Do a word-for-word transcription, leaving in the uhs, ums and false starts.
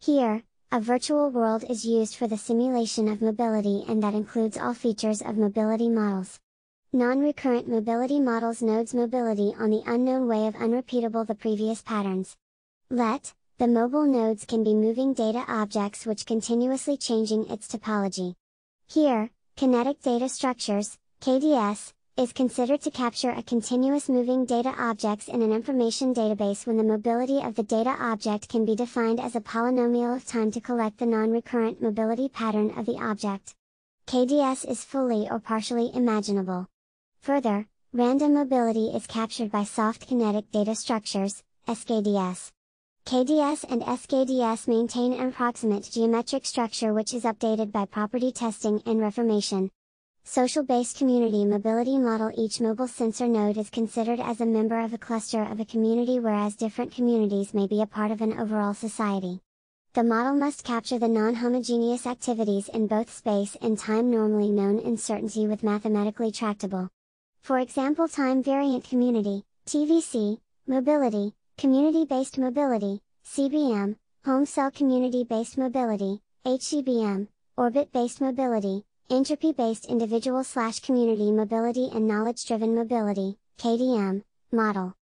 Here, a virtual world is used for the simulation of mobility, and that includes all features of mobility models. Non-recurrent mobility models nodes mobility on the unknown way of unrepeatable the previous patterns. Let, the mobile nodes can be moving data objects which continuously changing its topology. Here, kinetic data structures, K D S, is considered to capture a continuous moving data objects in an information database when the mobility of the data object can be defined as a polynomial of time to collect the non-recurrent mobility pattern of the object. K D S is fully or partially imaginable. Further, random mobility is captured by soft kinetic data structures, S K D S. K D S and S K D S maintain an approximate geometric structure which is updated by property testing and reformation. Social-based community mobility model. Each mobile sensor node is considered as a member of a cluster of a community, whereas different communities may be a part of an overall society. The model must capture the non-homogeneous activities in both space and time normally known in certainty with mathematically tractable. For example, time-variant community, T V C, mobility, community-based mobility, C B M, home cell community-based mobility, H C B M, orbit-based mobility, entropy-based individual-slash-community mobility, and knowledge-driven mobility, K D M, model.